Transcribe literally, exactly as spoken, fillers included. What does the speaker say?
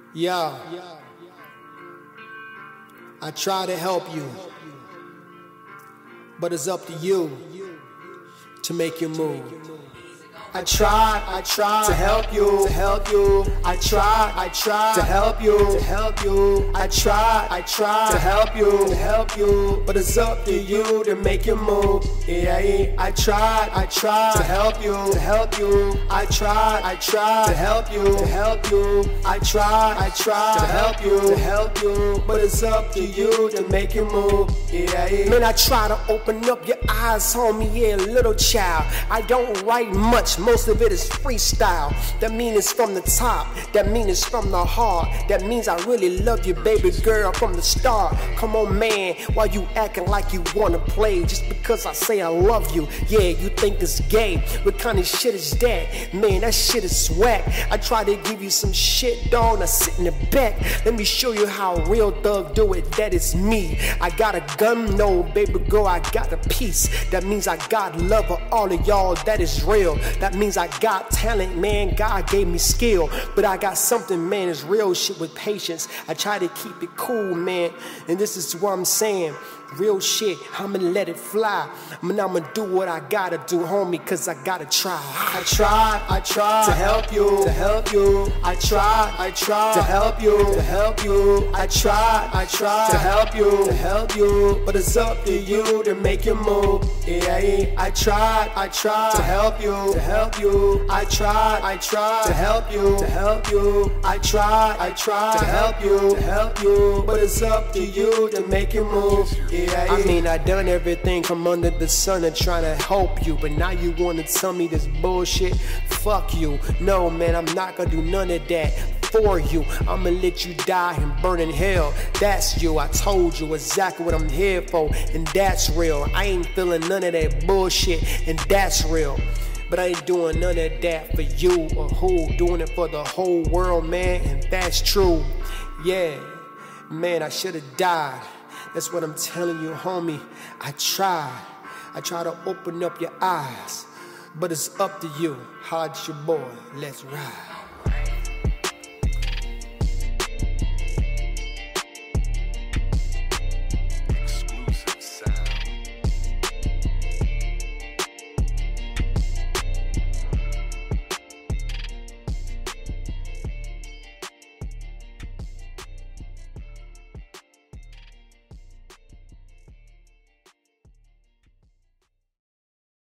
Yeah, I try to help you, but it's up to you to make your move. I try, I try to help you, to help you. I try, I try to help you, to help you. I try, I try to help you, to help you. But it's up to you to make your move. Yeah, I try, I try to help you, to help you. I try, I try to help you, to help you. I try, I try to help you, to help you. But it's up to you to make your move. Yeah, man, I try to open up your eyes, homie. Yeah, little child. I don't write much. Most of it is freestyle. That means it's from the top. That means it's from the heart. That means I really love you, baby girl, from the start. Come on, man, why you acting like you wanna play? Just because I say I love you, yeah, you think it's gay. What kind of shit is that? Man, that shit is whack. I try to give you some shit, dog. Now sit in the back. Let me show you how a real thug do it. That is me. I got a gun, no, baby girl, I got a piece. That means I got love for all of y'all. That is real. That means I got talent, man. God gave me skill, but I got something, man. It's real shit with patience. I try to keep it cool, man, and this is what I'm saying. Real shit, I'ma let it fly. I mean, I'ma do what I gotta do, homie, cause I gotta try. I try, I try to help you, to help you. I try, I try to help you, to help you. I try, I try to help you, to help you. But it's up to you to make your move. Yeah, I try, I try to help you, to help you. I try, I try to help you, to help you. I try, I try to help you, to help you. But it's up to you to make your move. Yeah, I mean, I done everything from under the sun and trying to help you, but now you wanna tell me this bullshit? Fuck you. No, man, I'm not gonna do none of that for you. I'ma let you die and burn in hell. That's you. I told you exactly what I'm here for, and that's real. I ain't feeling none of that bullshit, and that's real. But I ain't doing none of that for you or who. Doing it for the whole world, man, and that's true. Yeah, man, I should've died. That's what I'm telling you, homie. I try. I try to open up your eyes. But it's up to you. Hard your boy. Let's ride.